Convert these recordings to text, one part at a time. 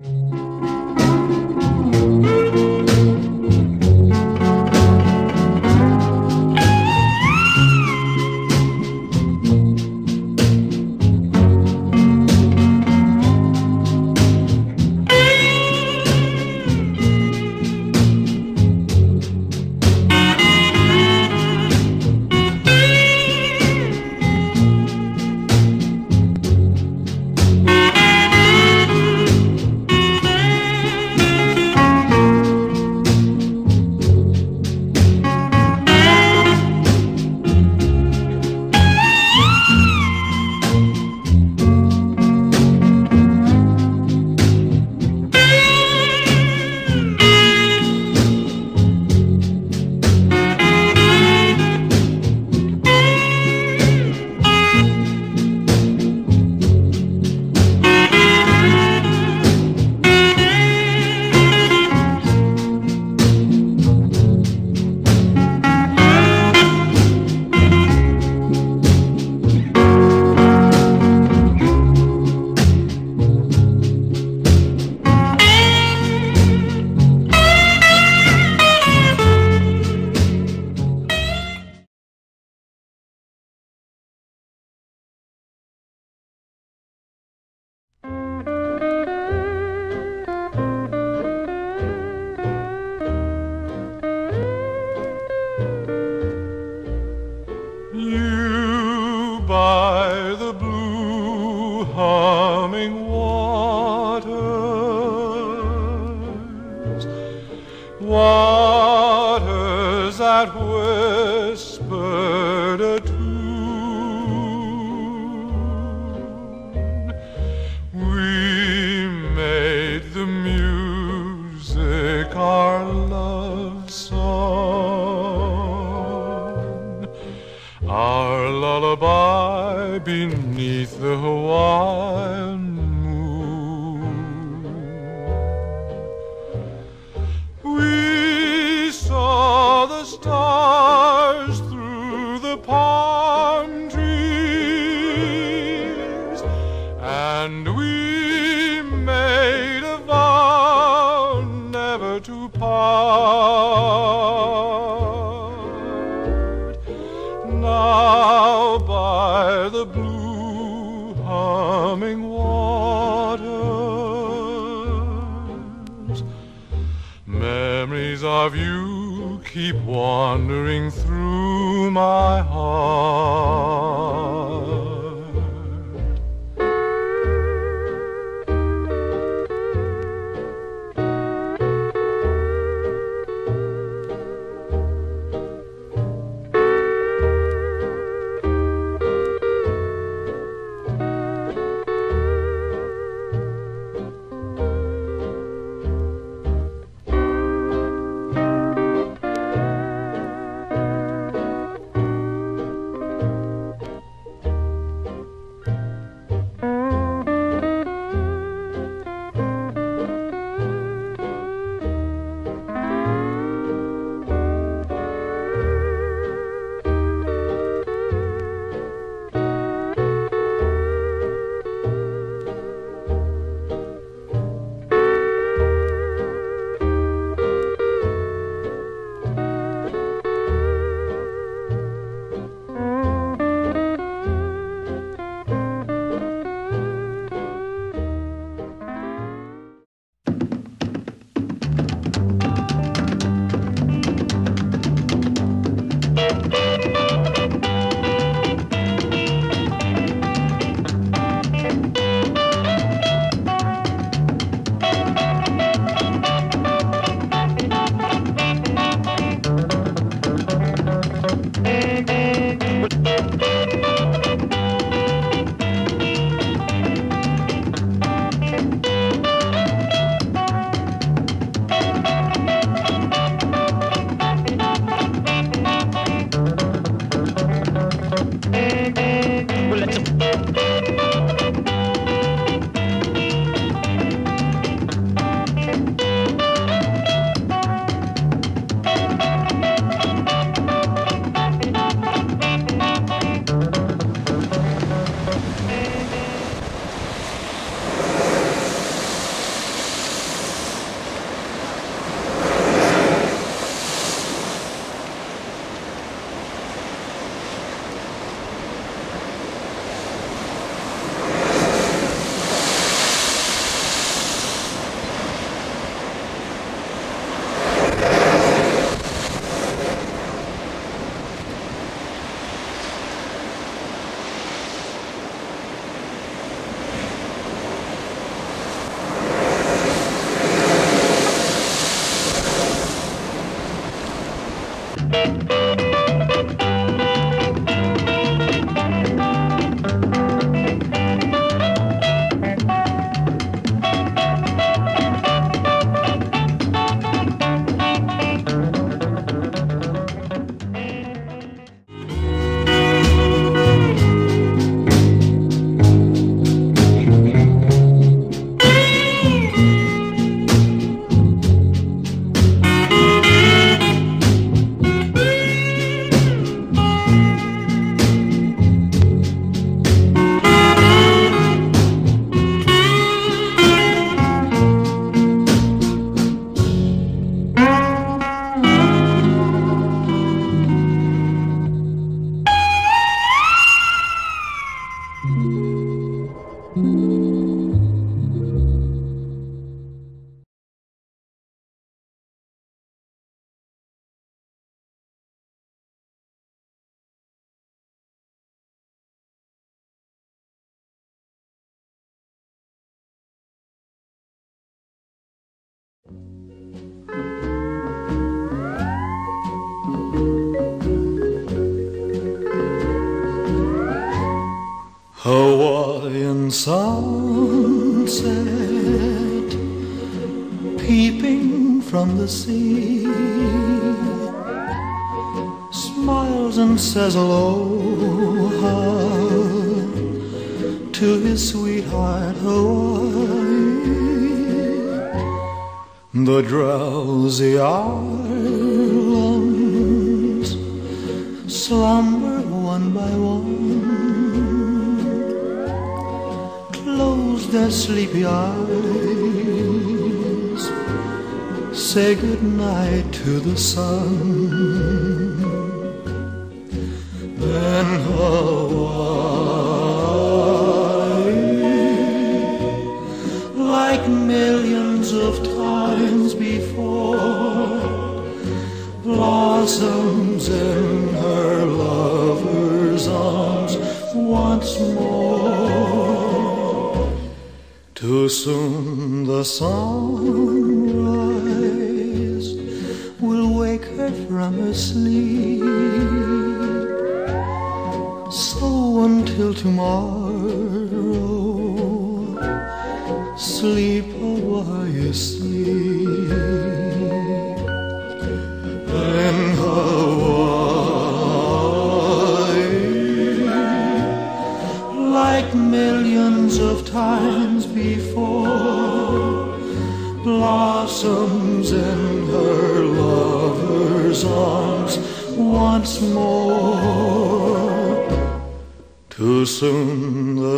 By the blue humming waters, waters that whispered a tune, we made the music our love song, our lullaby beneath the Hawaiian moon. We saw the stars through the palm trees, and we made a vow never to part. Now by the blue humming waters, memories of you keep wandering through my heart. sunset peeping from the sea smiles and says aloha to his sweetheart Hawaii. The drowsy islands slumber one by one, close their sleepy eyes, say goodnight to the sun. Then Hawaii, like millions of times before, blossoms in her lover's arms once more. Too soon the sunrise will wake her from her sleep. So until tomorrow, sleep while you sleep. In Hawaii, like millions of times before, blossoms in her lover's arms once more. Too soon the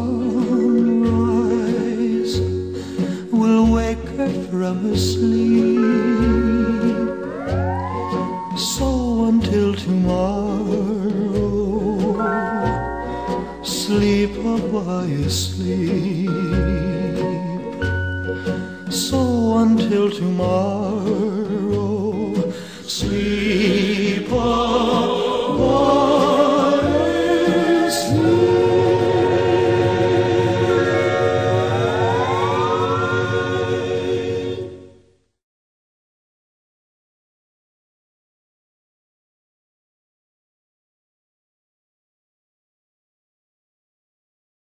sunrise will wake her from her sleep. So until tomorrow, sleep while you sleep. So until tomorrow, sleep